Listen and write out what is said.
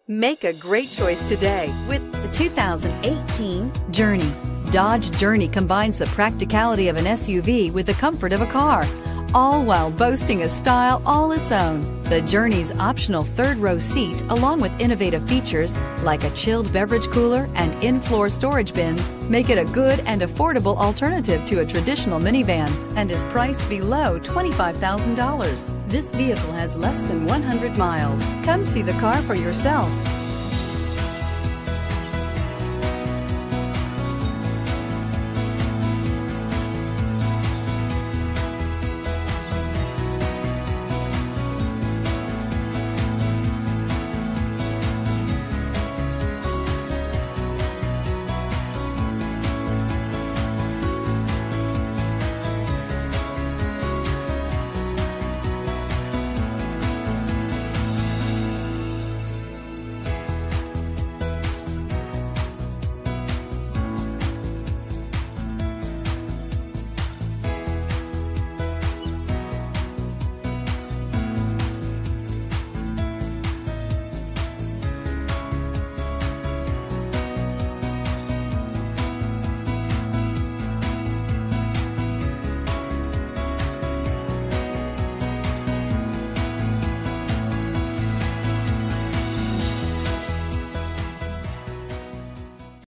Make a great choice today with the 2018 Journey. Dodge Journey combines the practicality of an SUV with the comfort of a car, all while boasting a style all its own. The Journey's optional third-row seat, along with innovative features like a chilled beverage cooler and in-floor storage bins, make it a good and affordable alternative to a traditional minivan and is priced below $25,000. This vehicle has less than 100 miles. Come see the car for yourself.